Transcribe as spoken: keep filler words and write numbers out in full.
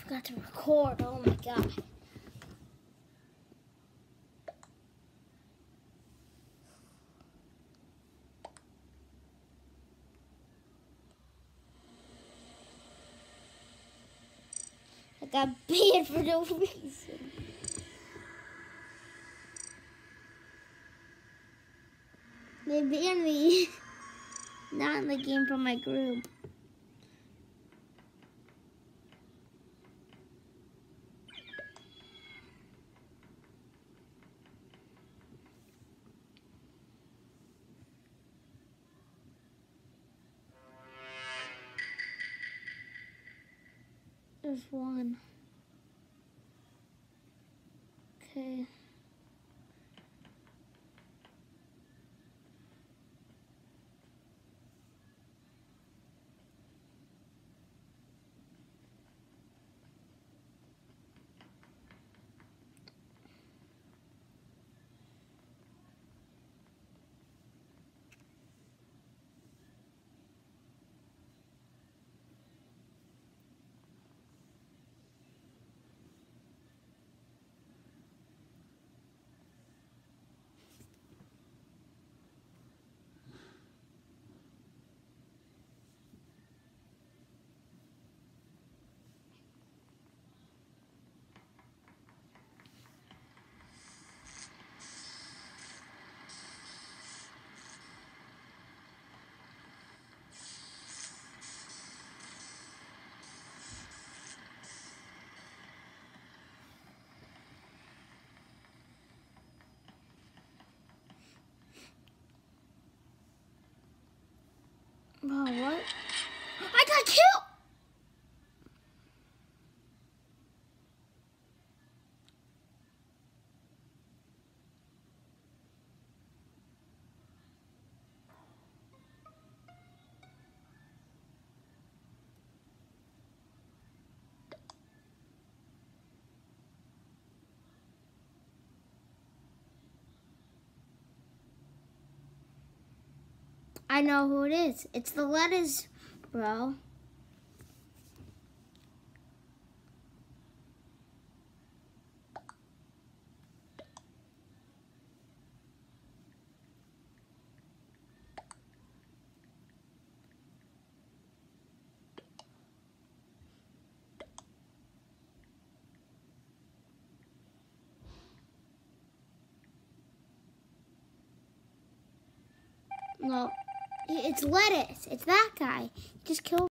forgot to record. Oh my god. I got banned for no reason. They banned me. Not in the game from my group. There's one. Okay. Oh, what? I got killed! I know who it is. It's the letters, bro. No, it's lettuce. It's that guy. He just killed